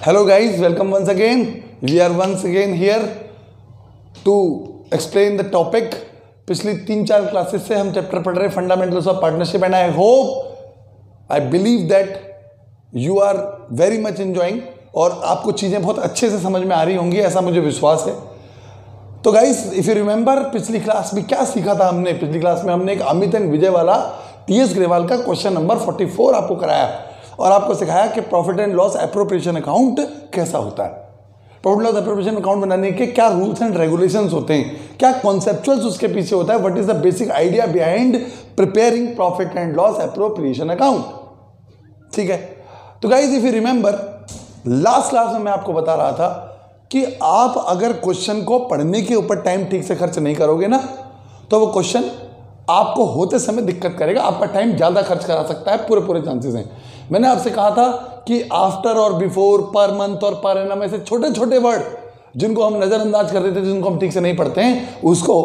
Hello guys, welcome once again. We are once again here to explain the topic. पिछली 3-4 classes से हम chapter पढ़ रहे हैं fundamentals of partnership and I hope I believe that you are very much enjoying और आपको चीज़ें बहुत अच्छे से समझ में आ रही होंगी, ऐसा मुझे विश्वास है। तो गाइस इफ यू रिमेंबर पिछली क्लास में क्या सीखा था हमने? पिछली क्लास में हमने एक अमित एंड विजय वाला टीएस ग्रेवाल का क्वेश्चन नंबर 44 आपको कराया और आपको सिखाया कि profit and loss appropriation account कैसा होता है। प्रॉफिट लॉस एप्रोप्रिएशन अकाउंट बनाने के क्या रूल्स एंड रेगुलेशंस होते हैं, क्या कॉन्सेप्चुअल्स उसके पीछे होता है, what is the basic idea behind preparing profit and loss appropriation account. ठीक है, तो guys if you remember last class में मैं आपको बता रहा था कि आप अगर क्वेश्चन को पढ़ने के ऊपर टाइम ठीक से खर्च नहीं करोगे ना तो वो क्वेश्चन आपको होते समय दिक्कत करेगा, आपका टाइम ज़्यादा खर्च करा सकता है, पूरे चांसेस हैं। मैंने आपसे कहा था कि आफ्टर और बिफोर, पर मंथ और पर एनम ऐसे छोटे छोटे वर्ड जिनको हम नज़रअंदाज कर देते थे, जिनको हम ठीक से नहीं पढ़ते हैं, उसको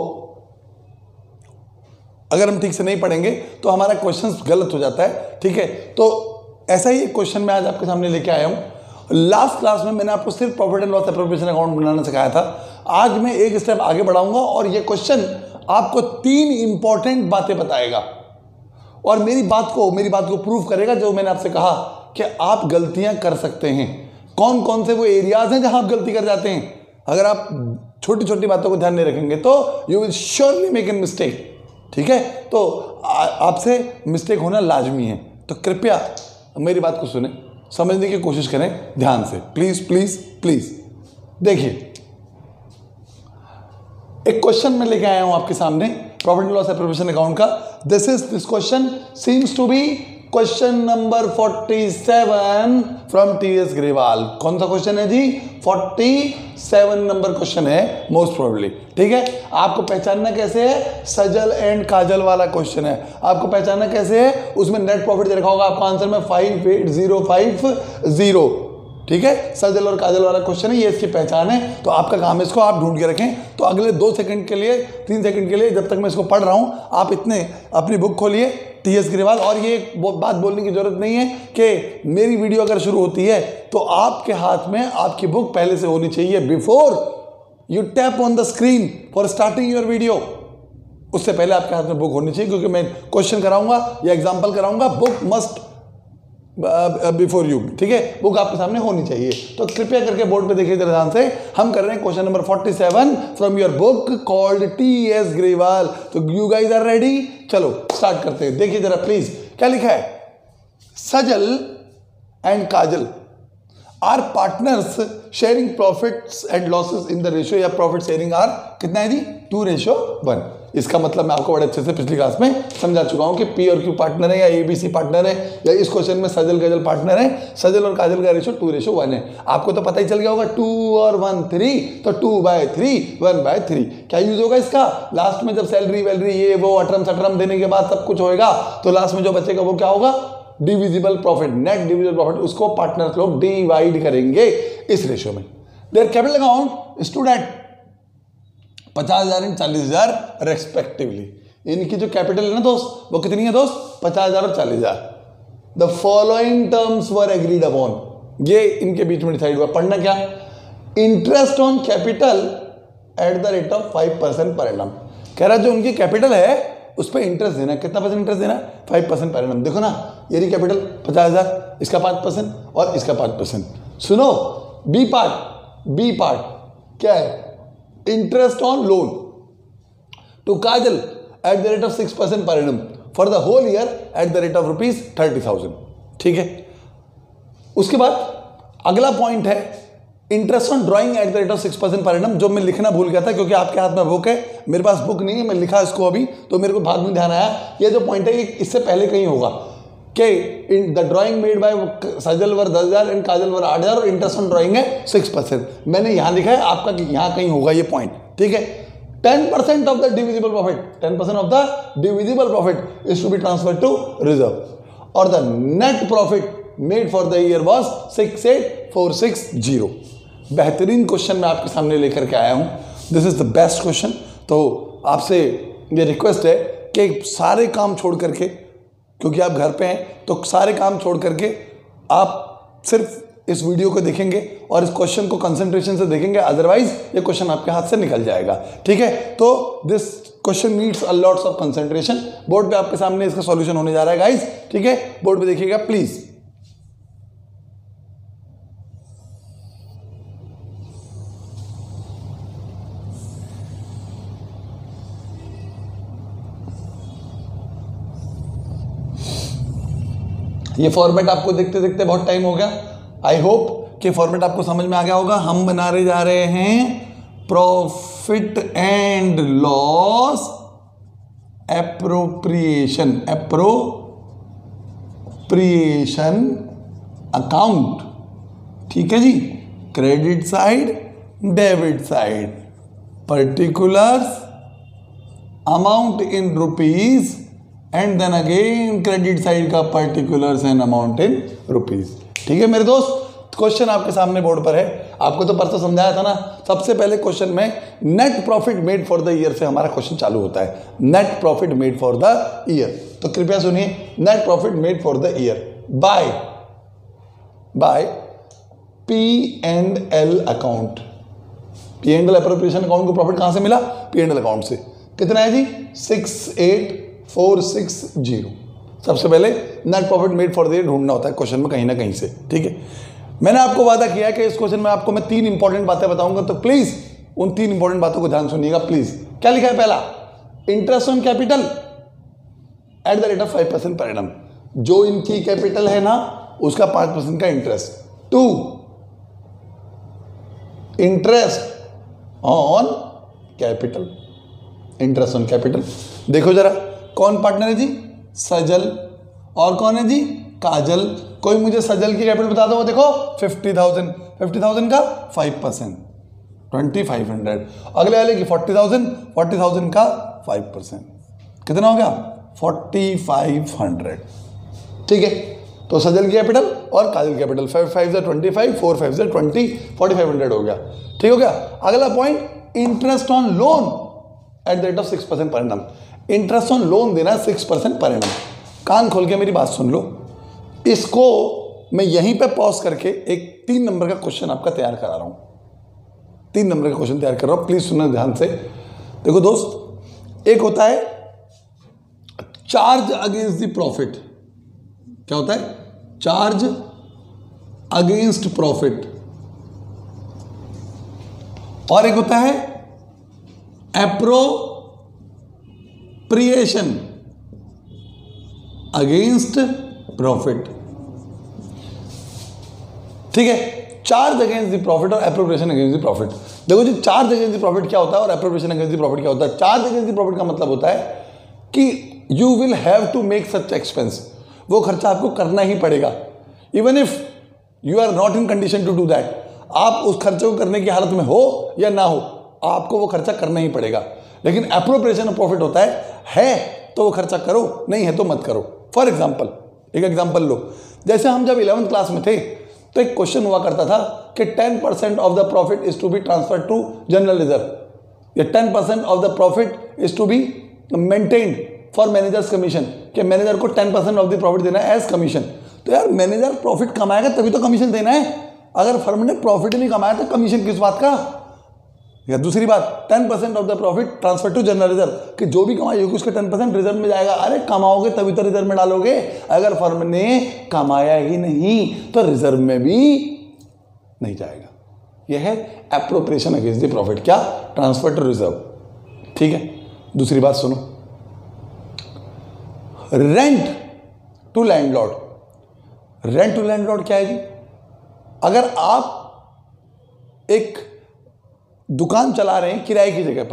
अगर हम ठीक से नहीं पढ़ेंगे तो हमारा क्वेश्चन गलत हो जाता है। ठीक है, तो ऐसा ही एक क्वेश्चन मैं आज आपके सामने लेके आया हूँ। लास्ट क्लास में मैंने आपको सिर्फ profit and loss appropriation account बनाना सिखाया था। आज मैं एक स्टेप आगे बढ़ाऊंगा और ये क्वेश्चन आपको 3 इंपॉर्टेंट बातें बताएगा और मेरी बात को प्रूव करेगा जो मैंने आपसे कहा कि आप गलतियां कर सकते हैं। कौन कौन से वो एरियाज हैं जहां आप गलती कर जाते हैं? अगर आप छोटी छोटी बातों को ध्यान नहीं रखेंगे तो you will surely make an mistake. ठीक है, तो आपसे मिस्टेक होना लाजमी है, तो कृपया मेरी बात को सुने, समझने की कोशिश करें ध्यान से, प्लीज प्लीज प्लीज। देखिए एक क्वेश्चन मैं लेके आया हूं आपके सामने profit and loss appropriation account का। This question seems to be question number 47 from T ग्रेवाल। कौन सा क्वेश्चन है जी? 47 नंबर क्वेश्चन है मोस्ट प्रोबेबली। ठीक है, आपको पहचानना कैसे है? सजल एंड काजल वाला क्वेश्चन है। आपको पहचानना कैसे है? उसमें नेट प्रॉफिट दे रखा होगा आपको आंसर में 58050। ठीक है, सजल और काजल वाला क्वेश्चन है, ये इसकी पहचान है। तो आपका काम है इसको आप ढूंढ के रखें। तो अगले 2 सेकंड के लिए, 3 सेकंड के लिए, जब तक मैं इसको पढ़ रहा हूं, आप इतने अपनी बुक खोलिए टीएस ग्रेवाल। और ये बात बोलने की जरूरत नहीं है कि मेरी वीडियो अगर शुरू होती है तो आपके हाथ में आपकी बुक पहले से होनी चाहिए। Before you tap on the screen for starting your video, उससे पहले आपके हाथ में बुक होनी चाहिए, क्योंकि मैं क्वेश्चन कराऊंगा या एग्जाम्पल कराऊंगा। Book must before you. ठीक है, बुक आपके सामने होनी चाहिए। तो कृपया करके बोर्ड पे देखिए जरा ध्यान से। हम कर रहे हैं question number 47 from your book called T S Grewal. तो यू गाइज आर रेडी? चलो स्टार्ट करते हैं। देखिए जरा प्लीज क्या लिखा है। Sajal and Kajal are partners sharing profits and losses in the ratio, या प्रॉफिट शेयरिंग आर कितना है जी? 2:1। इसका मतलब मैं आपको बड़े अच्छे से पिछली क्लास में समझा चुका हूं कि पी और क्यू पार्टनर है या एबीसी पार्टनर है, या इस क्वेश्चन में सजल काजल पार्टनर है। सजल और काजल का रेशियो 2:1 है। आपको तो पता ही चल गया होगा 2 और 1 3, तो 2/3 1/3 क्या यूज होगा इसका? लास्ट में जब सैलरी वैलरी ये वो अटरम सटरम देने के बाद सब कुछ होएगा तो लास्ट में जो बचेगा वो क्या होगा? Divisible profit, net divisible profit. उसको पार्टनर्स लोग डिवाइड करेंगे इस रेशियो में। Their capital account stood at 50,000 and 40,000 respectively. इनकी जो कैपिटल है ना दोस्त, वो कितनी है दोस्त? 50,000 और 40,000। The following terms were agreed upon, ये इनके बीच में डिसाइड हुआ। पढ़ना क्या? Interest on capital at the rate of 5% per annum. कह रहा है जो उनकी कैपिटल है उस पर इंटरेस्ट देना। कितना परसेंट इंटरेस्ट देना? 5% पर एनम। देखो ना, ये रही कैपिटल 50,000, इसका 5% और इसका 5%। सुनो बी पार्ट क्या है? Interest on loan to Kajal at the rate of 6% per annum for the whole year at the rate of ₹30,000। ठीक है, उसके बाद अगला पॉइंट है interest on drawing at the rate of 6% per annum, जो मैं लिखना भूल गया था क्योंकि आपके हाथ में बुक है, मेरे पास बुक नहीं है, मैं लिखा इसको अभी, तो मेरे को बाद में ध्यान आया ये जो पॉइंट है इससे पहले कहीं होगा कि in the drawing made by Sajal were 10,000 and Kajal were 8,000 और इंटरेस्ट ऑन ड्राइंग है 6%। मैंने यहां लिखा है, आपका यहां कहीं होगा ये पॉइंट। ठीक है, 10% of the divisible profit, 10% of the divisible profit is to be transferred to reserve और the net profit made for the year was 68,460। बेहतरीन क्वेश्चन मैं आपके सामने लेकर के आया हूं। This is the best question. तो आपसे ये रिक्वेस्ट है कि सारे काम छोड़ करके, क्योंकि आप घर पे हैं, तो सारे काम छोड़ करके आप सिर्फ इस वीडियो को देखेंगे और इस क्वेश्चन को कंसंट्रेशन से देखेंगे, अदरवाइज ये क्वेश्चन आपके हाथ से निकल जाएगा। ठीक है, तो this question needs a lots of concentration. Board पे आपके सामने इसका सॉल्यूशन होने जा रहा है गाइस। ठीक है, बोर्ड पे देखिएगा प्लीज। ये फॉर्मेट आपको देखते देखते बहुत टाइम हो गया। आई होप कि फॉर्मेट आपको समझ में आ गया होगा। हम बनाने जा रहे हैं profit and loss appropriation account. ठीक है जी, credit side, debit side, particulars, amount in rupees and then again credit side का particulars and amount in rupees. ठीक है मेरे दोस्त, क्वेश्चन आपके सामने बोर्ड पर है। आपको तो परसों समझाया था ना, सबसे पहले क्वेश्चन में net profit made for the year से हमारा क्वेश्चन चालू होता है। Net profit made for the year, तो कृपया सुनिए, net profit made for the year by P&L account. P&L appropriation account को प्रॉफिट कहां से मिला? P&L अकाउंट से। कितना है जी? 68460। सबसे पहले net profit made for the year ढूंढना होता है क्वेश्चन में कहीं ना कहीं से। ठीक है, मैंने आपको वादा किया कि इस क्वेश्चन में आपको मैं 3 इंपॉर्टेंट बातें बताऊंगा, तो प्लीज उन 3 इंपॉर्टेंट बातों को ध्यान सुनिएगा प्लीज। क्या लिखा है? पहला, interest on capital at the rate of 5% per annum. जो इनकी कैपिटल है ना, उसका 5% का interest. 2, interest on capital. Interest on capital, देखो जरा कौन पार्टनर है जी? सजल। और कौन है जी? काजल। कोई मुझे सजल की कैपिटल बता दो। वो देखो 50,000। 50,000 का 5%, 2500। अगले वाले की 40,000। 40,000 का 5%, कितना हो गया? 4500। ठीक है, तो सजल की कैपिटल और काजल की कैपिटल 5 5 से 25, 4 5 से 20, 4500 हो गया। ठीक हो गया। अगला point, interest on loan at the rate of 6% per annum. Interest on loan देना 6% पर एनम। कान खोल के मेरी बात सुन लो। इसको मैं यहीं पे पॉज करके एक 3 नंबर का क्वेश्चन आपका तैयार करा रहा हूं। 3 नंबर का क्वेश्चन तैयार कर रहा हूं, प्लीज सुनना ध्यान से। देखो दोस्त, एक होता है चार्ज अगेंस्ट द प्रॉफिट। क्या होता है? Charge against profit. और एक होता है एप्रोप्रिएशन अगेंस्ट प्रॉफिट। ठीक है, चार्ज अगेंस्ट द प्रॉफिट और एप्रोप्रिएशन अगेंस्ट द प्रॉफिट। देखो जी, चार्ज अगेंस्ट द प्रॉफिट क्या होता है और एप्रोप्रिएशन अगेंस्ट द प्रॉफिट क्या होता है? चार्ज अगेंस्ट द प्रॉफिट का मतलब होता है कि you will have to make such expense. वो खर्चा आपको करना ही पड़ेगा, even if you are not in condition to do that. आप उस खर्चे को करने की हालत में हो या ना हो, आपको वो खर्चा करना ही पड़ेगा। लेकिन एप्रोप्रिएशन ऑफ प्रॉफिट होता है तो वो खर्चा करो, नहीं है तो मत करो। फॉर एग्जाम्पल, एक एग्जाम्पल लो। जैसे हम जब 11th क्लास में थे तो एक क्वेश्चन हुआ करता था कि 10% of the profit is to be transfer to general reserve, या 10% of the profit is to be maintained for managers commission, कि मैनेजर को 10% ऑफ द प्रॉफिट देना है एज कमीशन। तो यार, मैनेजर प्रॉफिट कमाएगा तभी तो कमीशन देना है। अगर फर्म ने प्रॉफिट नहीं कमाया तो कमीशन किस बात का? या दूसरी बात, 10% of the profit transfer to general reserve, कि जो भी कमाई होगी उसका 10% रिजर्व में जाएगा। अरे कमाओगे तभी तो रिजर्व में डालोगे। अगर फर्म ने कमाया ही नहीं तो रिजर्व में भी नहीं जाएगा। यह है एप्रोप्रिएशन अगेंस्ट द प्रॉफिट। क्या? Transfer to reserve. ठीक है, दूसरी बात सुनो, rent to landlord. Rent to landlord क्या है जी? अगर आप एक दुकान चला रहे हैं किराए की जगह पर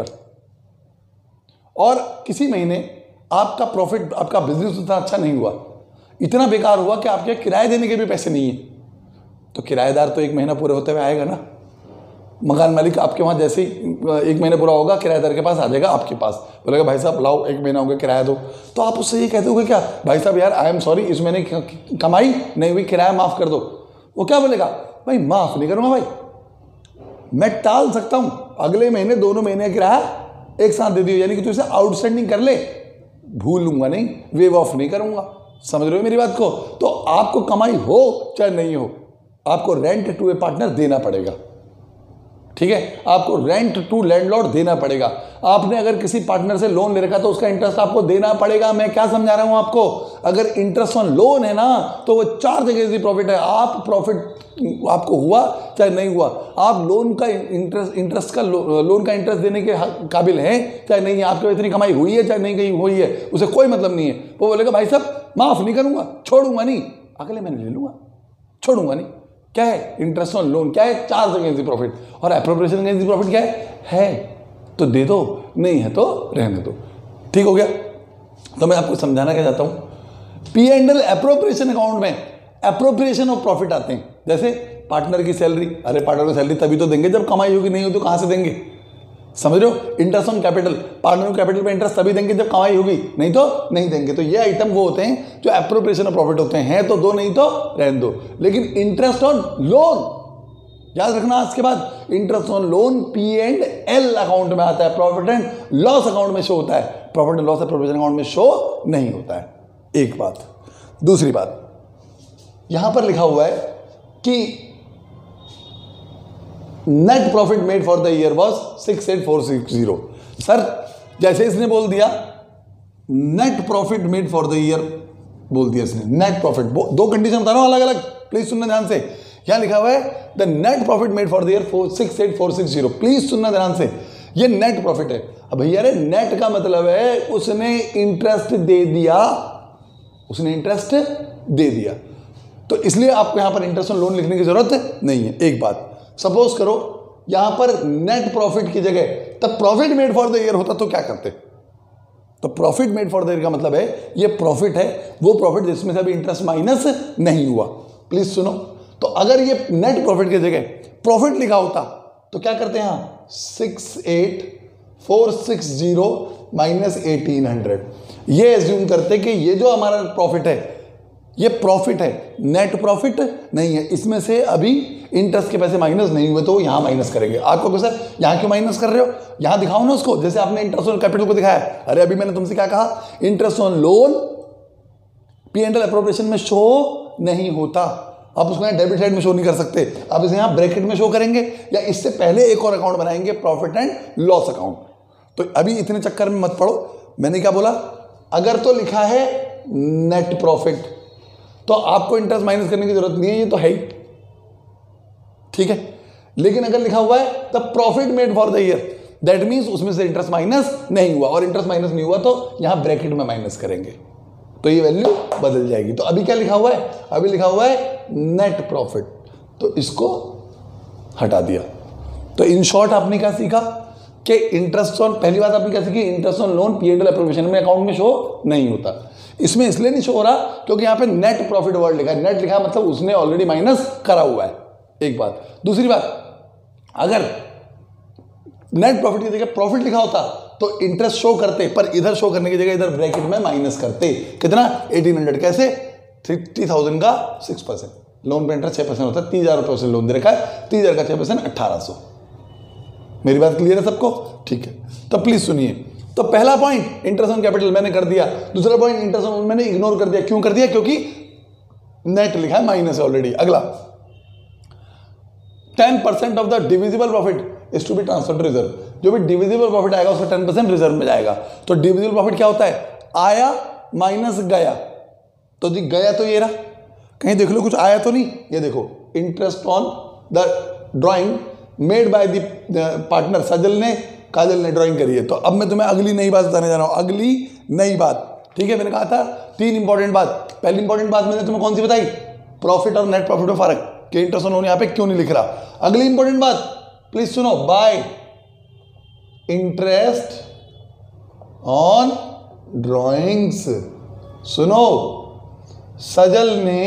और किसी महीने आपका प्रॉफिट, आपका बिजनेस उतना अच्छा नहीं हुआ, इतना बेकार हुआ कि आपके किराए देने के भी पैसे नहीं है, तो किराएदार तो 1 महीना पूरे होते हुए आएगा ना। मकान मालिक आपके वहाँ जैसे ही 1 महीना पूरा होगा किराएदार के पास आ जाएगा, आपके पास बोलेगा भाई साहब लाओ 1 महीना हो गया किराया दो। तो आप उससे ये कहते हो क्या? भाई साहब यार आई एम सॉरी, इस महीने कमाई नहीं हुई, किराया माफ़ कर दो। वो क्या बोलेगा? भाई माफ़ नहीं करूँगा भाई, मैं टाल सकता हूं, अगले महीने दोनों महीने किराया एक साथ दे दियो, यानी कि तू इसे आउटस्टैंडिंग कर ले, भूलूंगा नहीं, वेव ऑफ नहीं करूंगा। समझ रहे हो मेरी बात को? तो आपको कमाई हो चाहे नहीं हो, आपको रेंट टू ए पार्टनर देना पड़ेगा, ठीक है, आपको रेंट टू लैंडलॉर्ड देना पड़ेगा। आपने अगर किसी पार्टनर से लोन ले रखा तो उसका इंटरेस्ट आपको देना पड़ेगा। मैं क्या समझा रहा हूं आपको, अगर इंटरेस्ट ऑन लोन है ना तो वो चार्ज अगेंस्ट प्रॉफिट है। आप प्रॉफिट आपको हुआ चाहे नहीं हुआ, आप लोन का इंटरेस्ट का लोन का इंटरेस्ट देने के काबिल हैं चाहे नहीं है, आपको इतनी कमाई हुई है चाहे नहीं हुई है, उसे कोई मतलब नहीं है। वो बोलेगा भाई साहब माफ नहीं करूंगा, छोड़ूंगा नहीं, अगले महीने ले लूंगा, छोड़ूंगा नहीं। क्या है इंटरेस्ट ऑन लोन, क्या है चार्ज अगेंस्ट द प्रॉफिट, और एप्रोप्रिएशन अगेंस्ट द प्रॉफिट क्या है तो दे दो, नहीं है तो रहने दो। ठीक हो गया। तो मैं आपको समझाना क्या चाहता हूं, P and L appropriation account में एप्रोप्रिएशन ऑफ प्रॉफिट आते हैं। जैसे पार्टनर की सैलरी, अरे पार्टनर को सैलरी तभी तो देंगे जब कमाई होगी, नहीं हो तो कहां से देंगे, समझ रहे हो। इंटरेस्ट ऑन कैपिटल, पार्टनर को कैपिटल पे इंटरेस्ट तभी देंगे जब कमाई होगी, नहीं तो नहीं देंगे। तो ये आइटम वो होते हैं जो एप्रोप्रिएशन ऑफ प्रॉफिट होते हैं तो दो, नहीं तो रहने दो। लेकिन इंटरेस्ट ऑन लोन याद रखना, आज के बाद interest on loan P and L account में आता है, प्रॉफिट एंड लॉस अकाउंट में शो होता है, profit and loss appropriation account में शो नहीं होता है। एक बात। दूसरी बात, यहां पर लिखा हुआ है कि net profit made for the year was 68460। Sir जैसे इसने बोल दिया net profit made for the year, बोल दिया इसने नेट प्रॉफिट, दो कंडीशन बता रहा हूं अलग अलग, प्लीज सुनना ध्यान से। यहां लिखा हुआ है the net profit made for the year 68460, please सुनना ध्यान से, ये नेट प्रॉफिट है। अब भैया रे नेट का मतलब है उसने इंटरेस्ट दे दिया, उसने इंटरेस्ट दे दिया, तो इसलिए आपको यहां पर इंटरेस्ट ऑन लोन लिखने की जरूरत नहीं है। एक बात, सपोज करो यहां पर नेट प्रॉफिट की जगह तब profit made for the year होता तो क्या करते, तो profit made for the year का मतलब है ये प्रॉफिट है, वो प्रॉफिट जिसमें से अभी इंटरेस्ट माइनस नहीं हुआ। प्लीज सुनो, तो अगर ये नेट प्रॉफिट की जगह प्रॉफिट लिखा होता तो क्या करते हैं, 68460 माइनस 1800, ये एज्यूम करते कि ये जो हमारा प्रॉफिट है ये प्रॉफिट है, नेट प्रॉफिट नहीं है, इसमें से अभी इंटरेस्ट के पैसे माइनस नहीं हुए तो यहां माइनस करेंगे। आपको क्यों सर यहां क्यों माइनस कर रहे हो, यहां दिखाओ ना उसको, जैसे आपने इंटरेस्ट ऑन कैपिटल को दिखाया। अरे अभी मैंने तुमसे क्या कहा, interest on loan P and L appropriation में शो नहीं होता, आप उसको यहां डेबिट साइड में शो नहीं कर सकते, आप इसे यहां ब्रैकेट में शो करेंगे या इससे पहले एक और अकाउंट बनाएंगे, प्रॉफिट एंड लॉस अकाउंट। तो अभी इतने चक्कर में मत पड़ो। मैंने क्या बोला, अगर तो लिखा है नेट प्रॉफिट तो आपको इंटरेस्ट माइनस करने की जरूरत नहीं है, ये तो है ही, ठीक है। लेकिन अगर लिखा हुआ है the profit made for the year, that means उसमें से इंटरेस्ट माइनस नहीं हुआ, और इंटरेस्ट माइनस नहीं हुआ तो यहां ब्रैकेट में माइनस करेंगे तो ये वैल्यू बदल जाएगी। तो अभी क्या लिखा हुआ है, अभी लिखा हुआ है नेट प्रॉफिट, तो इसको हटा दिया। तो इन शॉर्ट आपने क्या सीखा कि इंटरेस्ट ऑन, पहली बात आपने क्या सीखी, interest on loan P and L appropriation में अकाउंट में शो नहीं होता। इसमें इसलिए नहीं शो हो रहा क्योंकि यहां पे नेट प्रॉफिट वर्ड लिखा है, नेट लिखा मतलब उसने ऑलरेडी माइनस करा हुआ है, एक बात। दूसरी बात, अगर नेट प्रॉफिट की जगह प्रॉफिट लिखा होता तो इंटरेस्ट शो करते, पर इधर शो करने की जगह इधर ब्रैकेट में माइनस करते। कितना, 1800, कैसे, 30,000 का 6%, लोन पे इंटरेस्ट 6% होता है, 30,000 रुपये से लोन दे रखा है, 30,000 का 6% 1800। मेरी बात क्लियर है सबको, ठीक है। तो प्लीज सुनिए, तो पहला पॉइंट इंटरेस्ट ऑन कैपिटल मैंने कर दिया, दूसरा पॉइंट इंटरेस्ट ऑन मैंने इग्नोर कर दिया। क्यों कर दिया, क्योंकि नेट लिखा है, माइनस है ऑलरेडी। अगला, 10% of the divisible profit is to be transfer to reserve, जो भी डिविजिबल प्रॉफिट आएगा उसका 10% रिजर्व में जाएगा। तो डिविजिबल प्रॉफिट क्या होता है, आया माइनस गया, तो जी गया तो ये रहा, कहीं देख लो कुछ आया तो नहीं, ये देखो interest on the drawing made by the partner, Sajal ने काजल ने ड्राइंग करी है। तो अब मैं तुम्हें अगली नई बात बताने जा रहा हूं, अगली नई बात, ठीक है। मैंने कहा था 3 इंपॉर्टेंट बात, पहली इंपॉर्टेंट बात मैंने तुम्हें कौन सी बताई, प्रॉफिट और नेट प्रॉफिट में फर्क, कि इंटरेस्ट ऑन लोन यहां पे क्यों नहीं लिख रहा। अगली इंपॉर्टेंट बात प्लीज सुनो, बाय इंटरेस्ट ऑन ड्राइंग्स। सुनो, सजल ने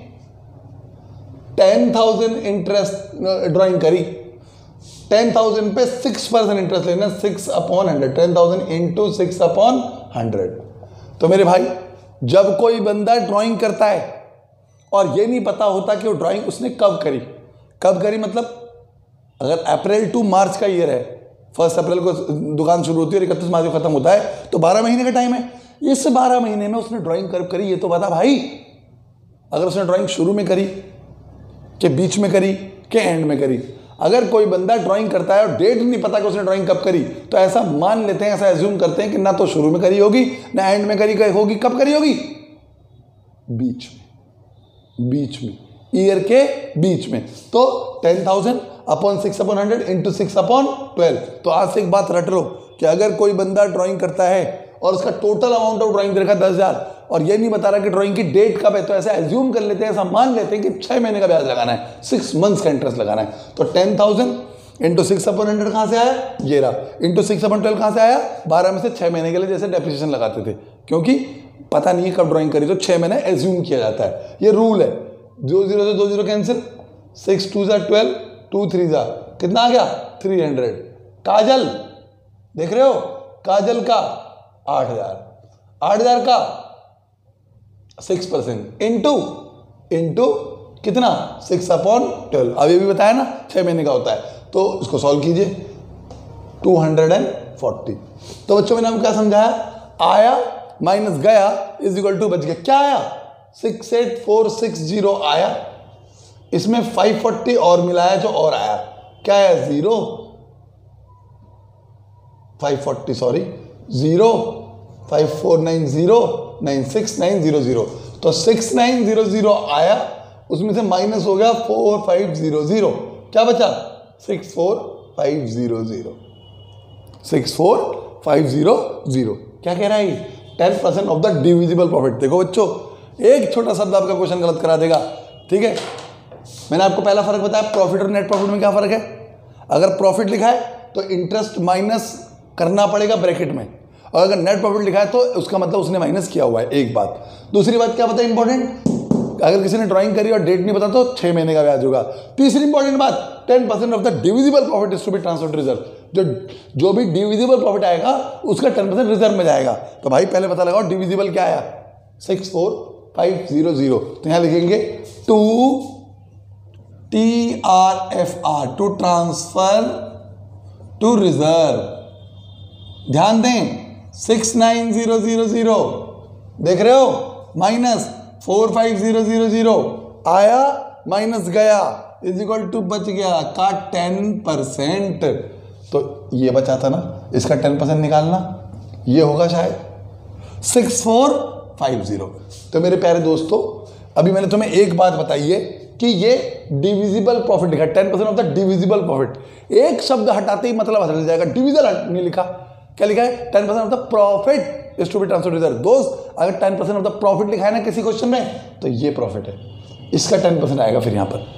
10,000 इंटरेस्ट ड्राइंग करी, 10,000 पे 6% इंटरेस्ट लेना, 6/100, 10,000 इंटू 6/100। तो मेरे भाई, जब कोई बंदा ड्राइंग करता है और ये नहीं पता होता कि वो ड्राइंग उसने कब करी मतलब अगर अप्रैल टू मार्च का ईयर है, 1 अप्रैल को दुकान शुरू होती है और 31 मार्च को खत्म होता है, तो 12 महीने का टाइम है। इस 12 महीने में उसने ड्राइंग कब करी ये तो बता भाई। अगर उसने ड्राइंग शुरू में करी कि बीच में करी कि एंड में करी। अगर कोई बंदा ड्राइंग करता है और डेट नहीं पता कि उसने ड्राइंग कब करी, तो ऐसा मान लेते हैं, ऐसा एज्यूम करते हैं कि ना तो शुरू में करी होगी ना एंड में करी होगी। कब करी होगी? बीच में, बीच में, ईयर के बीच में। तो 10,000 अपॉन 6/100 इंटू 6/12। तो आज से एक बात रट लो कि अगर कोई बंदा ड्राइंग करता है और उसका टोटल अमाउंट ऑफ ड्राइंग देखा 10,000 और ये नहीं बता रहा कि ड्राइंग की डेट कब है, तो ऐसा एज्यूम कर लेते हैं, ऐसा मान लेते हैं कि 6 महीने का ब्याज लगाना है, 6 मंथ्स का इंटरेस्ट लगाना है। तो 10,000 इंटू 6/100 कहाँ से आया? ये रहा। इंटू 6/12 कहाँ से आया? 12 में से 6 महीने के लिए जैसे डेप्रिसिएशन लगाते थे, क्योंकि पता नहीं है कब ड्राइंग करी, तो 6 महीने एज्यूम किया जाता है। ये रूल है। 0 से 2 0 कैंसिल, 6 2 12, 2 3 कितना आ गया? 300। काजल देख रहे हो? काजल का 8,000, 8,000 का 6% इंटू कितना? 6/12। अब ये भी बताया ना 6 महीने का होता है, तो इसको सॉल्व कीजिए। 240। तो बच्चों मैंने आपको क्या समझाया? आया माइनस गया इज इक्वल टू बच गया। क्या आया? 68460 आया। इसमें 540 और मिलाया जो और आया, क्या आया? 0 540 सॉरी 0 5490 96900। तो 6900 आया, उसमें से माइनस हो गया 4500। क्या बचा? 64500। 64500। क्या कह रहा है? 10% ऑफ द डिविजिबल प्रॉफिट। देखो बच्चों, एक छोटा शब्द आपका क्वेश्चन गलत करा देगा, ठीक है? मैंने आपको पहला फर्क बताया, प्रॉफिट और नेट प्रॉफिट में क्या फर्क है? अगर प्रॉफिट लिखा है तो इंटरेस्ट माइनस करना पड़ेगा ब्रैकेट में, और अगर नेट प्रॉफिट लिखा है तो उसका मतलब उसने माइनस किया हुआ है। एक बात। दूसरी बात क्या बताया इंपॉर्टेंट? अगर किसी ने ड्राइंग करी और डेट नहीं पता तो 6 महीने का ब्याज होगा। तीसरी इंपॉर्टेंट बात, 10% of the divisible profit is to be transferred reserve. जो भी डिविजिबल प्रॉफिट आएगा उसका 10% रिजर्व में जाएगा। तो भाई पहले पता लगाओ डिविजिबल क्या आया? 64500। तो यहां लिखेंगे to TRFR, to transfer to reserve. ध्यान दें 69000 देख रहे हो, माइनस 45000 आया माइनस गया इज इक्वल टू बच गया का 10%। तो ये बचा था ना, इसका 10% निकालना, ये होगा शायद 6450। तो मेरे प्यारे दोस्तों, अभी मैंने तुम्हें एक बात बताई है कि ये डिविजिबल प्रॉफिट लिखा, 10% ऑफ द डिविजिबल प्रॉफिट। एक शब्द हटाते ही मतलब बदल जाएगा। डिविजल नहीं लिखा, क्या लिखा है? 10% of the profit is to be transferred reserve. दोस्त, अगर 10% ऑफ द प्रॉफिट लिखा है ना किसी क्वेश्चन में, तो ये प्रॉफिट है, इसका 10% आएगा। फिर यहां पर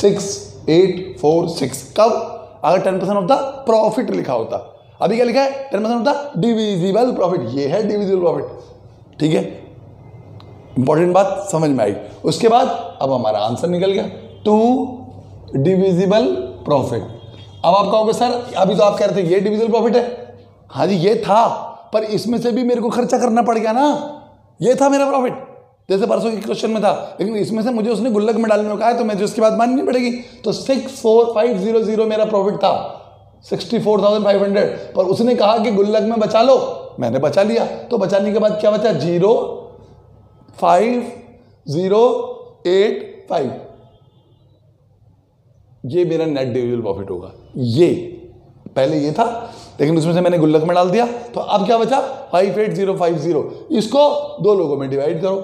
6846। कब? अगर 10% ऑफ द प्रॉफिट लिखा होता। अभी क्या लिखा है? 10% ऑफ द डिविजिबल प्रॉफिट। ये है डिविजिबल प्रॉफिट, ठीक है? इंपॉर्टेंट बात समझ में आई। उसके बाद अब हमारा आंसर निकल गया, टू डिविजिबल प्रॉफिट। अब आप कहोगे सर अभी तो आप कह रहे थे ये डिविजिबल प्रॉफिट है। हाँ जी ये था, पर इसमें से भी मेरे को खर्चा करना पड़ गया ना। ये था मेरा प्रॉफिट, जैसे परसों के क्वेश्चन में था, लेकिन इसमें से मुझे उसने गुल्लक में डालने को कहा है, तो मुझे उसकी बात माननी पड़ेगी। तो 64500 मेरा प्रॉफिट था, 64,500, पर उसने कहा कि गुल्लक में बचा लो, मैंने बचा लिया। तो बचाने के बाद क्या बचा? 05085। ये मेरा नेट डिविजिबल प्रॉफिट होगा। ये पहले ये था, लेकिन उसमें से मैंने गुल्लक में डाल दिया, तो अब क्या बचा? 58050। इसको दो लोगों में डिवाइड करो,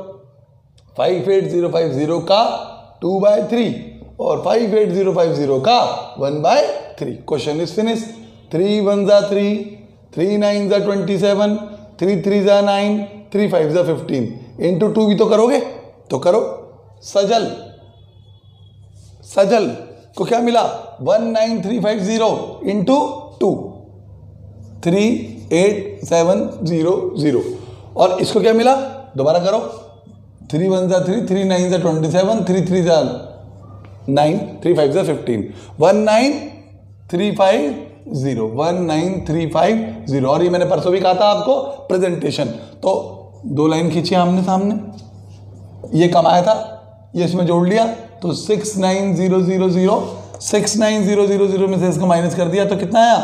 58050 का 2/3 और 58050 का 1/3। Question is finish. 3 1 3, 3 9 27, 3 3 9, 3 5 15 इंटू 2 भी तो करोगे, तो करो। सजल को क्या मिला? 19350 इंटू 2, 38700। और इसको क्या मिला? दोबारा करो। 3 1 3, 3 9 27, 3 3 9, 3 5 15, 1935 और ये मैंने परसों भी कहा था आपको प्रेजेंटेशन। तो 2 लाइन खींची आमने सामने, ये कम आया था, ये इसमें जोड़ लिया, तो 69000 में से इसको माइनस कर दिया, तो कितना आया?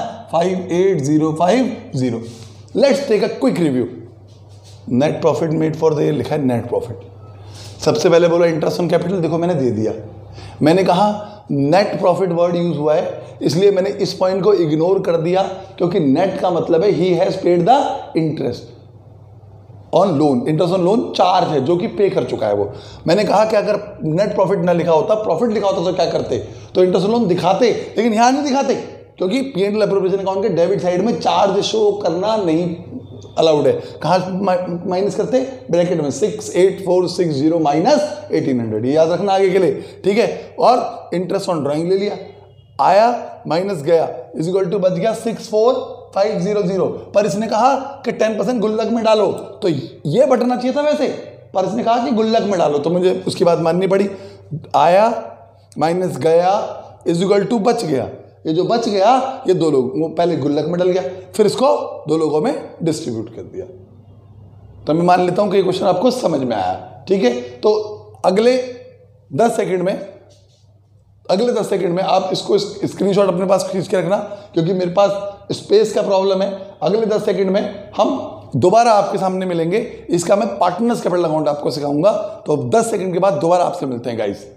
58050। Let's take a quick review. Net profit made for the year लिखा है नेट प्रॉफिट। सबसे पहले बोला इंटरेस्ट ऑन कैपिटल, देखो मैंने दे दिया। मैंने कहा नेट प्रॉफिट वर्ड यूज हुआ है, इसलिए मैंने इस पॉइंट को इग्नोर कर दिया, क्योंकि नेट का मतलब है he has paid the interest on loan, interest on loan charge है जो कि पे कर चुका है वो। मैंने कहा कि अगर नेट प्रॉफिट ना लिखा होता, प्रॉफिट लिखा होता तो क्या करते, तो इंटरेस्ट ऑन लोन दिखाते, लेकिन यहां नहीं दिखाते, क्योंकि P&L एप्रोप्रिएशन अकाउंट के डेबिट साइड में चार्ज शो करना नहीं अलाउड है। कहाँ माइनस करते, ब्रैकेट में 68460 माइनस 1800, ये याद रखना आगे के लिए, ठीक है। और इंटरेस्ट ऑन ड्राइंग ले लिया, आया माइनस गया, इज इक्वल टू बच गया 64500, पर इसने कहा कि 10% गुल्लक में डालो, तो ये बटना चाहिए था वैसे, पर इसने कहा कि गुल्लक में डालो, तो मुझे उसकी बात माननी पड़ी। आया माइनस गया इज इक्वल टू बच गया, ये जो बच गया ये दो लोग, वो पहले गुल्लक में डल गया, फिर इसको दो लोगों में डिस्ट्रीब्यूट कर दिया। तो मैं मान लेता हूं कि ये क्वेश्चन आपको समझ में आया, ठीक है। तो अगले 10 सेकंड में आप इसको स्क्रीनशॉट अपने पास खींच के रखना, क्योंकि मेरे पास स्पेस का प्रॉब्लम है। अगले 10 सेकंड में हम दोबारा आपके सामने मिलेंगे, इसका मैं पार्टनर्स कैपिटल अकाउंट आपको सिखाऊंगा। तो 10 सेकंड के बाद दोबारा आपसे मिलते हैं गाइस।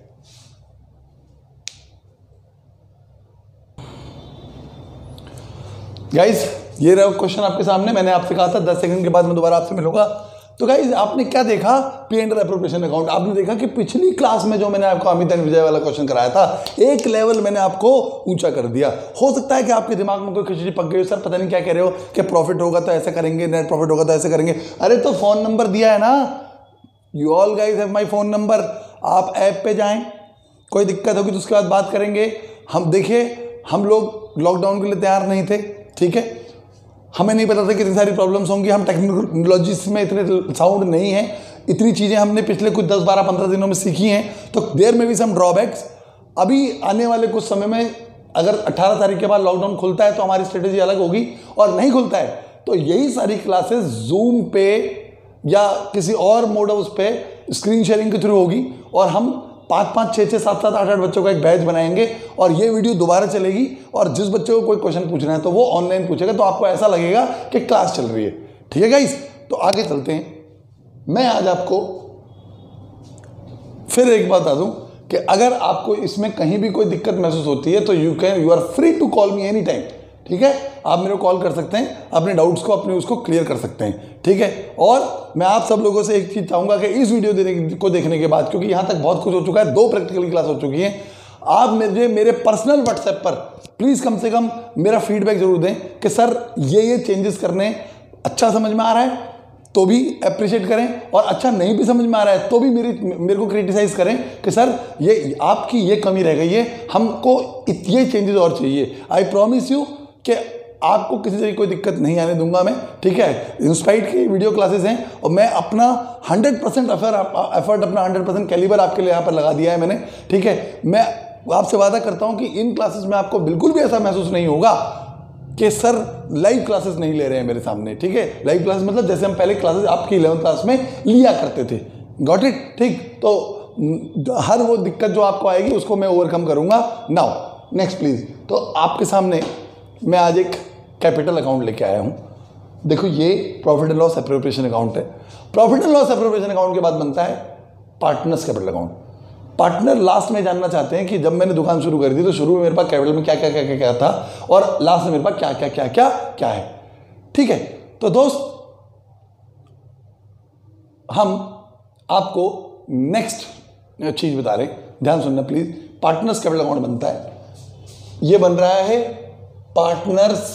गाइस ये रहा क्वेश्चन आपके सामने, मैंने आपसे कहा था 10 सेकंड के बाद मैं दोबारा आपसे मिलूंगा। तो गाइस आपने क्या देखा, P&L एप्रोप्रिएशन अकाउंट। आपने देखा कि पिछली क्लास में जो मैंने आपको अमित एंड विजय वाला क्वेश्चन कराया था, एक लेवल मैंने आपको ऊंचा कर दिया। हो सकता है कि आपके दिमाग में कोई खिचड़ी पक गई हो, सर पता नहीं क्या कह रहे हो कि प्रॉफिट होगा तो ऐसे करेंगे, नेट प्रॉफिट होगा तो ऐसे करेंगे। अरे तो फोन नंबर दिया है ना, you all guys have my phone number, आप ऐप पे जाएं, कोई दिक्कत होगी तो उसके बाद बात करेंगे। हम देखिए, हम लोग लॉकडाउन के लिए तैयार नहीं थे, ठीक है, हमें नहीं पता था कि इतनी सारी प्रॉब्लम्स होंगी, हम टेक्नोलॉजीज में इतने साउंड नहीं है, इतनी चीज़ें हमने पिछले कुछ 10, 12, 15 दिनों में सीखी हैं, तो देयर में भी सम ड्रॉबैक्स। अभी आने वाले कुछ समय में अगर 18 तारीख के बाद लॉकडाउन खुलता है तो हमारी स्ट्रेटेजी अलग होगी, और नहीं खुलता है तो यही सारी क्लासेस जूम पे या किसी और मोड उस पे स्क्रीन शेयरिंग के थ्रू होगी, और हम 5-5, 6-6, 7-7, 8-8 बच्चों का एक बैच बनाएंगे, और ये वीडियो दोबारा चलेगी, और जिस बच्चे को कोई क्वेश्चन पूछना है तो वो ऑनलाइन पूछेगा, तो आपको ऐसा लगेगा कि क्लास चल रही है, ठीक है गाइस। तो आगे चलते हैं। मैं आज आपको फिर एक बात बता दूं कि अगर आपको इसमें कहीं भी कोई दिक्कत महसूस होती है तो you are free to call me any time, ठीक है। आप मेरे को कॉल कर सकते हैं, अपने डाउट्स को अपने उसको क्लियर कर सकते हैं, ठीक है। और मैं आप सब लोगों से एक चीज़ चाहूँगा कि इस वीडियो को देखने के बाद, क्योंकि यहाँ तक बहुत कुछ हो चुका है, 2 प्रैक्टिकल क्लास हो चुकी हैं, आप मेरे पर्सनल व्हाट्सएप पर प्लीज़ कम से कम मेरा फीडबैक जरूर दें कि सर ये चेंजेस करने, अच्छा समझ में आ रहा है तो भी अप्रिशिएट करें, और अच्छा नहीं भी समझ में आ रहा है तो भी मेरे को क्रिटिसाइज करें कि सर ये आपकी ये कमी रह गई है, हमको ये चेंजेस और चाहिए। आई प्रॉमिस यू कि आपको किसी तरह की कोई दिक्कत नहीं आने दूंगा मैं, ठीक है। इंस्पाइट की वीडियो क्लासेस हैं, और मैं अपना 100% एफर्ट, अपना 100% कैलिबर आपके लिए यहाँ पर लगा दिया है मैंने, ठीक है। मैं आपसे वादा करता हूँ कि इन क्लासेस में आपको बिल्कुल भी ऐसा महसूस नहीं होगा कि सर लाइव क्लासेस नहीं ले रहे हैं मेरे सामने, ठीक है। लाइव क्लासेस मतलब जैसे हम पहले क्लासेस आपकी 11th क्लास में लिया करते थे, गॉट इट, ठीक। तो हर वो दिक्कत जो आपको आएगी उसको मैं ओवरकम करूँगा। Now next please. तो आपके सामने मैं आज एक कैपिटल अकाउंट लेके आया हूँ। देखो ये profit and loss appropriation account है। Profit and loss appropriation account के बाद बनता है partners capital account. Partner last में जानना चाहते हैं कि जब मैंने दुकान शुरू करी थी तो शुरू में मेरे पास कैपिटल में क्या था, और लास्ट में मेरे पास क्या है, ठीक है। तो दोस्त हम आपको नेक्स्ट चीज बता रहे हैं, ध्यान सुनना प्लीज। पार्टनर्स कैपिटल अकाउंट बनता है, ये बन रहा है पार्टनर्स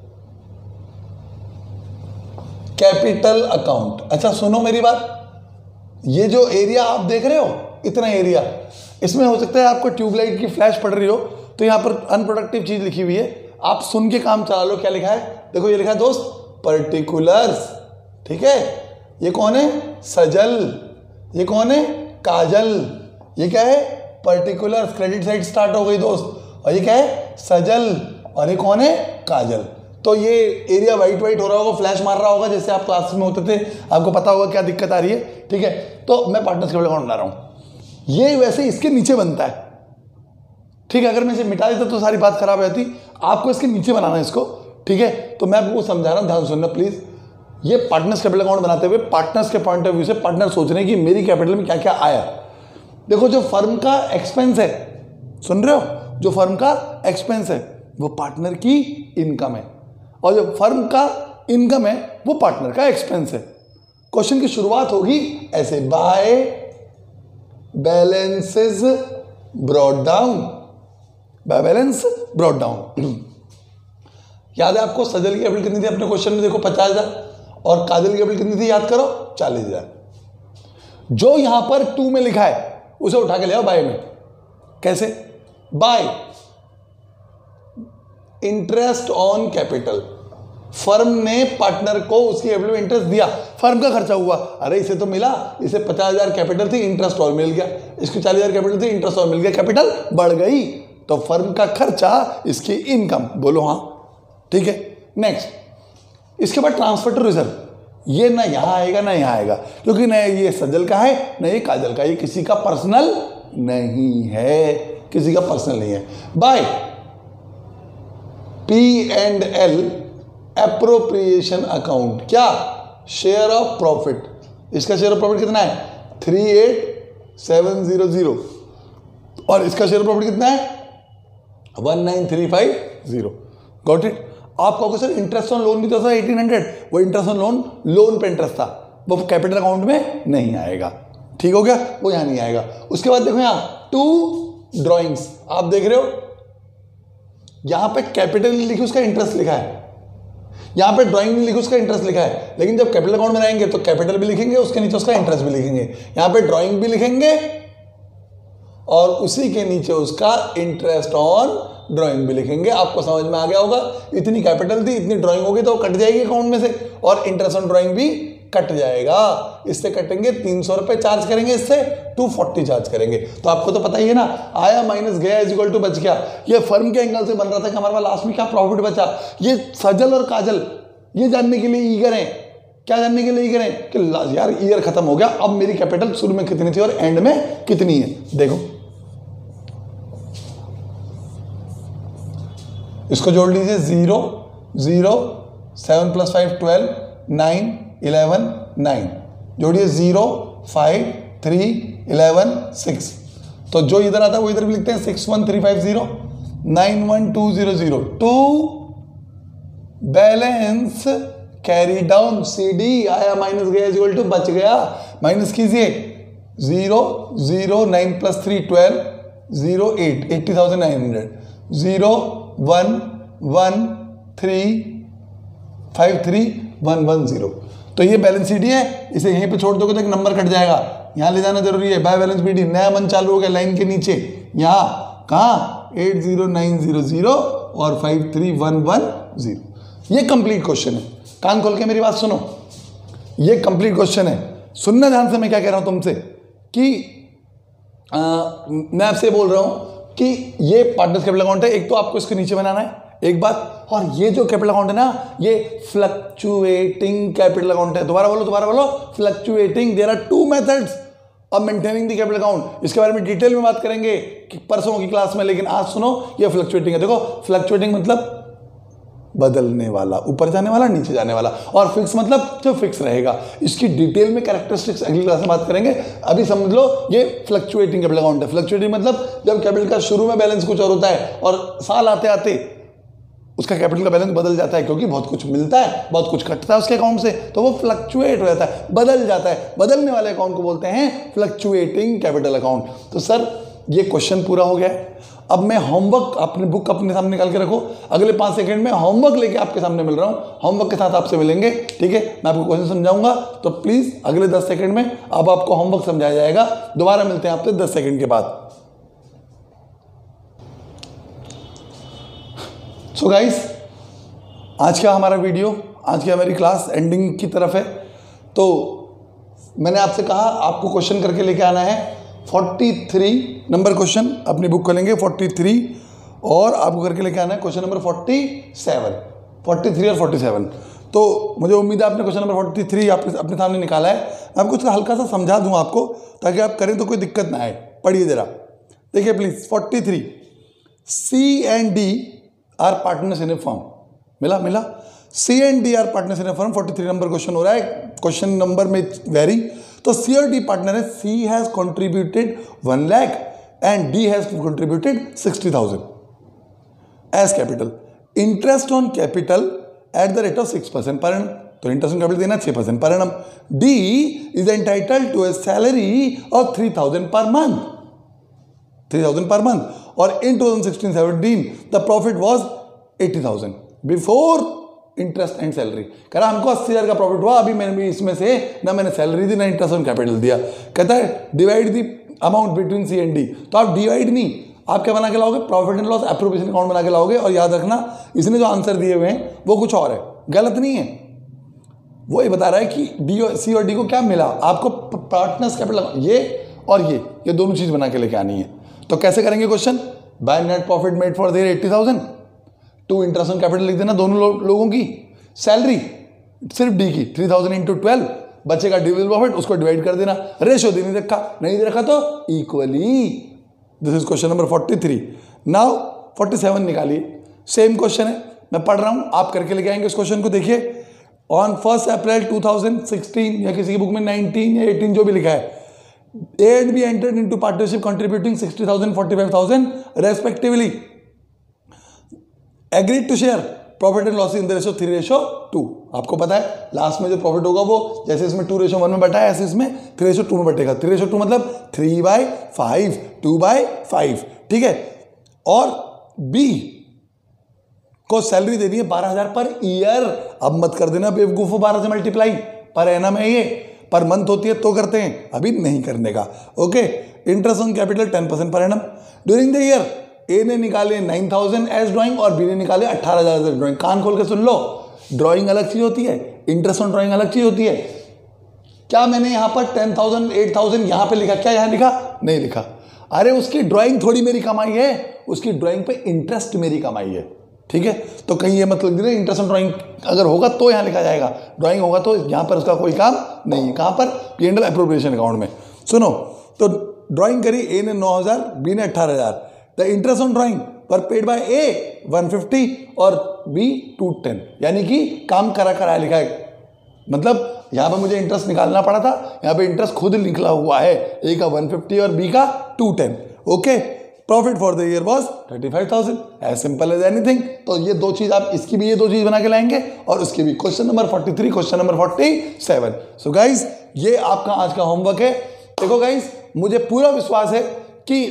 कैपिटल अकाउंट। अच्छा सुनो मेरी बात, ये जो एरिया आप देख रहे हो, इतना एरिया, इसमें हो सकता है आपको ट्यूबलाइट की फ्लैश पड़ रही हो, तो यहां पर अनप्रोडक्टिव चीज लिखी हुई है, आप सुन के काम चला लो। क्या लिखा है, देखो ये लिखा है दोस्त, पर्टिकुलर्स, ठीक है। ये कौन है, सजल, ये कौन है, काजल, ये क्या है, पर्टिकुलर्स, क्रेडिट साइड स्टार्ट हो गई दोस्त, और ये क्या है, सजल, और ये कौन है, काजल। तो ये एरिया वाइट हो रहा होगा, फ्लैश मार रहा होगा, जैसे आप क्लास में होते थे, आपको पता होगा क्या दिक्कत आ रही है, ठीक है। तो मैं पार्टनर्स कैपिटल अकाउंट बना रहा हूं, ये वैसे इसके नीचे बनता है, ठीक है। अगर मैं इसे मिटा देता तो सारी बात खराब रहती, आपको इसके नीचे बनाना है इसको, ठीक है। तो मैं आपको समझा रहा हूं, ध्यान सुनना प्लीज। ये पार्टनर्स कैपिटल अकाउंट बनाते हुए पार्टनर्स के पॉइंट ऑफ व्यू से पार्टनर सोच रहे हैं कि मेरी कैपिटल में क्या क्या आया, देखो जो फर्म का एक्सपेंस है, सुन रहे हो, जो फर्म का एक्सपेंस है वो पार्टनर की इनकम है, और जो फर्म का इनकम है वो पार्टनर का एक्सपेंस है। क्वेश्चन की शुरुआत होगी ऐसे, by balances brought down, by balance brought down. याद है आपको सजल की कैपिटल कितनी थी अपने क्वेश्चन में, देखो 50,000, और काजल की कैपिटल कितनी थी याद करो 40,000। जो यहां पर 2 में लिखा है उसे उठा के ले आओ बाय में। कैसे? By interest on capital, firm ने पार्टनर को उसकी कैपिटल में इंटरेस्ट दिया, फर्म का खर्चा हुआ, अरे इसे तो मिला, इसे 50,000 कैपिटल थी, इंटरेस्ट और मिल गया, इसकी 40,000 कैपिटल थी, इंटरेस्ट और मिल गया, कैपिटल बढ़ गई, तो फर्म का खर्चा इसकी इनकम, बोलो हाँ, ठीक है। नेक्स्ट, इसके बाद ट्रांसफर टू रिजर्व, ये ना यहां आएगा ना यहां आएगा, क्योंकि ना ये सजल का है ना ये काजल का, ये किसी का पर्सनल नहीं है, किसी का पर्सनल नहीं है। बाय P&L एप्रोप्रिएशन अकाउंट, क्या? शेयर ऑफ प्रॉफिट, इसका शेयर ऑफ प्रॉफिट कितना है 38,700, और इसका शेयर ऑफ प्रॉफिट कितना है 19,350। Got it? आप कहोगे सर इंटरेस्ट ऑन लोन भी तो था 1800, वो इंटरेस्ट ऑन लोन पे इंटरेस्ट था, वो कैपिटल अकाउंट में नहीं आएगा, ठीक हो गया, वो यहां नहीं आएगा। उसके बाद देखो यहां 2 ड्रॉइंग्स आप देख रहे हो, यहां पे कैपिटल लिखी उसका इंटरेस्ट लिखा है, यहां पे ड्राइंग में लिखी उसका इंटरेस्ट लिखा है, लेकिन जब कैपिटल अकाउंट में आएंगे तो कैपिटल भी लिखेंगे, उसके नीचे उसका इंटरेस्ट भी लिखेंगे, यहां पे ड्राइंग भी लिखेंगे और उसी के नीचे उसका इंटरेस्ट ऑन ड्राइंग भी लिखेंगे। आपको समझ में आ गया होगा, इतनी कैपिटल थी, इतनी ड्राइंग होगी तो कट जाएगी अकाउंट में से, और इंटरेस्ट ऑन ड्राइंग भी कट जाएगा, इससे कटेंगे 300 रुपए चार्ज करेंगे, इससे 240 चार्ज करेंगे। तो आपको तो पता ही है ना, आया माइनस गया इज इक्वल टू बच गया। ये फर्म के एंगल से बन रहा था कि हमारे पास लास्ट में क्या प्रॉफिट बचा। ये सजल और काजल ये जानने के लिए ईगर हैं, क्या जानने के लिए ईगर हैं कि यार ईयर खत्म हो गया, अब मेरी कैपिटल शुरू में कितनी थी और एंड में कितनी है। देखो इसको जोड़ लीजिए, 0 0 7 + 5 12 9 11 9, जोड़िए 0 5 3 11 6, तो जो इधर आता है वो इधर भी लिखते हैं 61350 91200 to balance carry down CD आया माइनस गया इज इक्वल टू बच गया, माइनस कीजिए 0 0 9 + 3 12 0 8 80,900 0 1 1 3 5 3 1 1 0। तो ये बैलेंस CD है, इसे यहीं पे छोड़ दोगे तो एक नंबर कट जाएगा, यहाँ ले जाना जरूरी है। बाय बैलेंस BD नया मन चालू हो गया लाइन के नीचे, यहाँ कहाँ 80900 और 53110। ये कंप्लीट क्वेश्चन है, कान खोल के मेरी बात सुनो, ये कंप्लीट क्वेश्चन है, सुनना ध्यान से मैं क्या कह रहा हूं तुमसे कि मैं आपसे बोल रहा हूं कि ये पार्टनर्स कैपिटल अकाउंट है, एक तो आपको इसके नीचे बनाना है एक बात, और ये जो कैपिटल अकाउंट है ना ये फ्लक्चुएटिंग कैपिटल अकाउंट है। दोबारा बोलो, fluctuating. There are 2 methods of maintaining the capital account. इसके बारे में डिटेल में बात करेंगे कि परसों की क्लास में, लेकिन आज सुनो ये फ्लक्चुएटिंग है। देखो फ्लक्चुएटिंग मतलब बदलने वाला, ऊपर जाने वाला नीचे जाने वाला, और फिक्स मतलब जो फिक्स रहेगा। इसकी डिटेल में कैरेक्टरिस्टिक्स अगली क्लास में बात करेंगे, अभी समझ लो ये फ्लक्चुएटिंग कैपिटल अकाउंट है। फ्लक्चुएटिंग मतलब जब कैपिटल का शुरू में बैलेंस कुछ और होता है और साल आते आते उसका कैपिटल का बैलेंस बदल जाता है, क्योंकि बहुत कुछ मिलता है बहुत कुछ कटता है उसके अकाउंट से, तो वो फ्लक्चुएट हो जाता है, बदल जाता है। बदलने वाले अकाउंट को बोलते हैं फ्लक्चुएटिंग कैपिटल अकाउंट। तो सर ये क्वेश्चन पूरा हो गया है। अब मैं होमवर्क, अपनी बुक अपने सामने निकाल के रखो, अगले 5 सेकंड में होमवर्क लेके आपके सामने मिल रहा हूं, होमवर्क के साथ आपसे मिलेंगे, ठीक है। मैं आपको क्वेश्चन समझाऊंगा, तो प्लीज अगले 10 सेकंड में अब आपको होमवर्क समझाया जाएगा। दोबारा मिलते हैं आपसे 10 सेकंड के बाद। सो गाइस, आज का हमारा वीडियो, आज की हमारी क्लास एंडिंग की तरफ है। तो मैंने आपसे कहा आपको क्वेश्चन करके लेके आना है 43 नंबर क्वेश्चन, अपनी बुक खोलेंगे 43 और आपको करके लेके आना है क्वेश्चन नंबर 47, 43 और 47। तो मुझे उम्मीद है आपने क्वेश्चन नंबर 43 अपने सामने निकाला है। मैं आपको उसका हल्का सा समझा दूं आपको, ताकि आप करें तो कोई दिक्कत ना आए। पढ़िए जरा, देखिए please. 43, C and D are partners in a firm. मिला C and D are partners in a firm. 43 number question हो रहा है, क्वेश्चन नंबर में वेरी, तो सी और डी पार्टनर है, C has contributed 1 lakh and D has contributed 60,000 as capital. Interest on capital at the rate of 6% per annum, तो interest on capital देना 6% per annum. D is entitled to a salary of 3,000 per month, 3,000 per month. और in 2016-17 the profit was 80,000 before interest and salary. कह रहा हमको 80,000 का profit हुआ, अभी मैंने भी इसमें से ना मैंने सैलरी दी ना इंटरेस्ट ऑन कैपिटल दिया। कहता है divide the amount between C and D, तो आप डिवाइड नहीं, आप क्या बना के लाओगे, profit and loss appropriation account बना के लाओगे। और याद रखना इसने जो आंसर दिए हुए हैं वो कुछ और है, गलत नहीं है। वो ये बता रहा है कि डी और सी और डी को क्या मिला, आपको पार्टनर्स कैपिटल ये और ये दोनों चीज बना के लेके आनी है। तो कैसे करेंगे question, by net profit made for there 80,000 to interest on capital लिख देना दोनों लोगों की, सैलरी सिर्फ डी की 3,000 इंटू 12 बचेगा डिविजिबल प्रॉफिट, उसको डिवाइड कर देना। रेशियो दे नहीं रखा, नहीं दे रखा तो equally. This is question number 43। Now 47 निकालिए, सेम क्वेश्चन है, मैं पढ़ रहा हूं, आप करके लेके आएंगे इस क्वेश्चन को। देखिए ऑन 1 अप्रैल 2016 या किसी की बुक में 19 या 18 जो भी लिखा है, A and B entered into partnership contributing 60,000, 45,000 respectively. Agreed to share profit and loss in the ratio 3:2। आपको पता है लास्ट में जो प्रॉफिट होगा वो जैसे इसमें 2:1 में बटा है ऐसे इसमें 3:2 में बटेगा। 3:2 मतलब 3/5, 2/5, ठीक है। और B को सैलरी देनी है 12,000 पर ईयर। अब मत कर देना बेवकूफो 12 से मल्टीप्लाई, पर एनम है ये, पर मंथ होती है तो करते हैं, अभी नहीं करने का। ओके, इंटरेस्ट ऑन कैपिटल 10% पर एनम। ड्यूरिंग द ईयर ए ने निकाले 9,000 एज ड्राइंग और बी ने निकाले 18,000 एज ड्राइंग। कान खोल के सुन लो, ड्राइंग अलग चीज होती है, इंटरेस्ट ऑन ड्राइंग अलग चीज होती है। क्या मैंने यहां पर 10,000 8,000 यहां पे लिखा, क्या यहां लिखा, नहीं लिखा। अरे उसकी ड्राइंग थोड़ी मेरी कमाई है, उसकी ड्राइंग पे इंटरेस्ट मेरी कमाई है, ठीक है। तो कहीं ये मतलब नहीं, इंटरेस्ट ऑन ड्राइंग अगर होगा तो यहां लिखा जाएगा, ड्राइंग होगा तो यहां पर उसका कोई काम नहीं है। कहां पर, P&L एप्रोप्रिएशन अकाउंट में। सुनो, तो ड्राइंग करी ए ने 9,000, बी ने 18,000। द इंटरेस्ट ऑन ड्राइंग पर पेड बाय ए 150 और बी 210, यानी कि काम करा कराया लिखा है। मतलब यहां पर मुझे इंटरेस्ट निकालना पड़ा था, यहां पे इंटरेस्ट खुद निकला हुआ है, ए का 150 और बी का 210। Okay, profit for the year was 35,000, as simple as anything. तो ये दो चीज आप, इसकी भी ये दो चीज बना के लाएंगे और उसकी भी। Question number 43, question number 47। So guys ये आपका आज का होमवर्क है। देखो गाइज, मुझे पूरा विश्वास है कि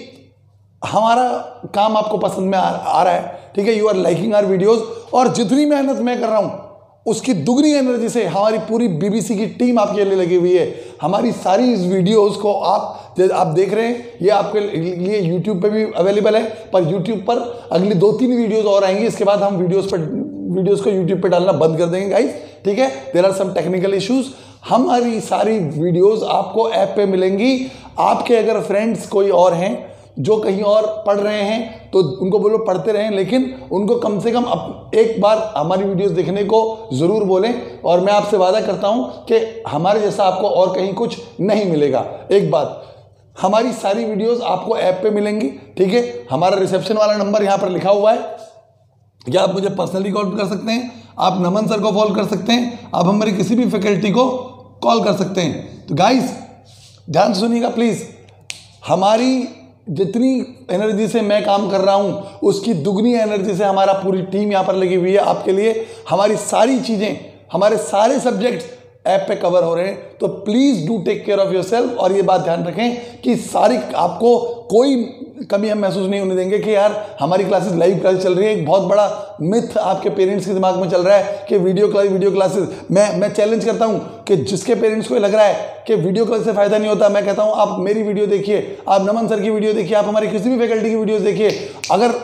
हमारा काम आपको पसंद में आ रहा है, ठीक है। You are liking our videos, और जितनी मेहनत मैं कर रहा हूं उसकी दुगनी एनर्जी से हमारी पूरी बीबीसी की टीम आपके लिए लगी हुई है। हमारी सारी इस वीडियोस को आप देख रहे हैं, ये आपके लिए यूट्यूब पे भी अवेलेबल है, पर यूट्यूब पर अगली 2-3 वीडियोस और आएंगी। इसके बाद हम वीडियोस को यूट्यूब पे डालना बंद कर देंगे गाइस, ठीक है। There are some technical issues. हमारी सारी वीडियोस आपको ऐप पे मिलेंगी। आपके अगर फ्रेंड्स कोई और हैं जो कहीं और पढ़ रहे हैं तो उनको बोलो पढ़ते रहें, लेकिन उनको कम से कम एक बार हमारी वीडियोस देखने को ज़रूर बोलें। और मैं आपसे वादा करता हूं कि हमारे जैसा आपको और कहीं कुछ नहीं मिलेगा। एक बात, हमारी सारी वीडियोस आपको ऐप पे मिलेंगी, ठीक है। हमारा रिसेप्शन वाला नंबर यहाँ पर लिखा हुआ है, या आप मुझे पर्सनली कॉल कर सकते हैं, आप नमन सर को कॉल कर सकते हैं, आप हमारी किसी भी फैकल्टी को कॉल कर सकते हैं। तो गाइस ध्यान सुनिएगा प्लीज़, हमारी जितनी एनर्जी से मैं काम कर रहा हूं उसकी दुगनी एनर्जी से हमारा पूरी टीम यहां पर लगी हुई है आपके लिए। हमारी सारी चीजें, हमारे सारे सब्जेक्ट्स ऐप पे कवर हो रहे हैं। तो please do take care of yourself, और ये बात ध्यान रखें कि सारी आपको कोई कमी हम महसूस नहीं होने देंगे कि यार हमारी क्लासेस लाइव क्लास चल रही है। एक बहुत बड़ा मिथ आपके पेरेंट्स के दिमाग में चल रहा है कि वीडियो क्लासेस। मैं चैलेंज करता हूं कि जिसके पेरेंट्स को लग रहा है कि वीडियो क्लास से फायदा नहीं होता, मैं कहता हूं आप मेरी वीडियो देखिए, आप नमन सर की वीडियो देखिए, आप हमारी किसी भी फैकल्टी की वीडियोस देखिए। अगर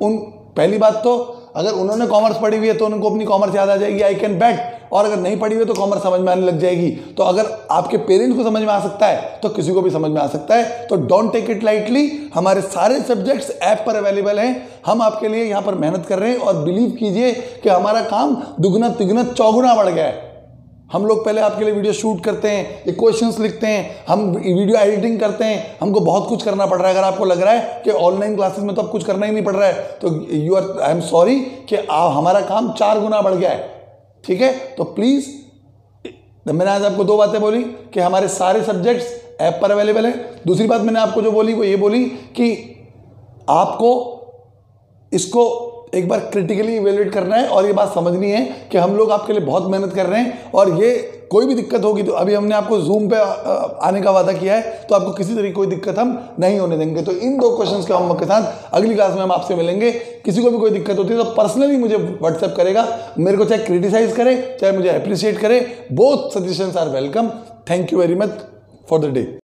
पहली बात तो अगर उन्होंने कॉमर्स पढ़ी हुई है तो उनको अपनी कॉमर्स याद आ जाएगी, आई कैन बैट। और अगर नहीं पढ़ी हुई तो कॉमर्स समझ में आने लग जाएगी। तो अगर आपके पेरेंट्स को समझ में आ सकता है तो किसी को भी समझ में आ सकता है। तो डोंट टेक इट लाइटली। हमारे सारे सब्जेक्ट्स ऐप पर अवेलेबल हैं। हम आपके लिए यहाँ पर मेहनत कर रहे हैं, और बिलीव कीजिए कि हमारा काम दुगना तिगुना चौगुना बढ़ गया है। हम लोग पहले आपके लिए वीडियो शूट करते हैं, इक्वेशंस लिखते हैं, हम वीडियो एडिटिंग करते हैं, हमको बहुत कुछ करना पड़ रहा है। अगर आपको लग रहा है कि ऑनलाइन क्लासेस में तो अब कुछ करना ही नहीं पड़ रहा है तो आई एम सॉरी कि हमारा काम 4 गुना बढ़ गया है, ठीक है। तो प्लीज मैंने आज आपको दो बातें बोली कि हमारे सारे सब्जेक्ट्स ऐप पर अवेलेबल है। दूसरी बात मैंने आपको जो बोली वो ये बोली कि आपको इसको एक बार क्रिटिकली इवेल्युएट करना है और ये बात समझनी है कि हम लोग आपके लिए बहुत मेहनत कर रहे हैं, और ये कोई भी दिक्कत होगी तो अभी हमने आपको जूम पे आने का वादा किया है, तो आपको किसी तरह की कोई दिक्कत हम नहीं होने देंगे। तो इन दो क्वेश्चंस के होमवर्क के साथ अगली क्लास में हम आपसे मिलेंगे। किसी को भी कोई दिक्कत होती है तो पर्सनली मुझे व्हाट्सएप करेगा, मेरे को चाहे क्रिटिसाइज करे चाहे मुझे अप्रिशिएट करे, both suggestions are welcome. Thank you very much for the day.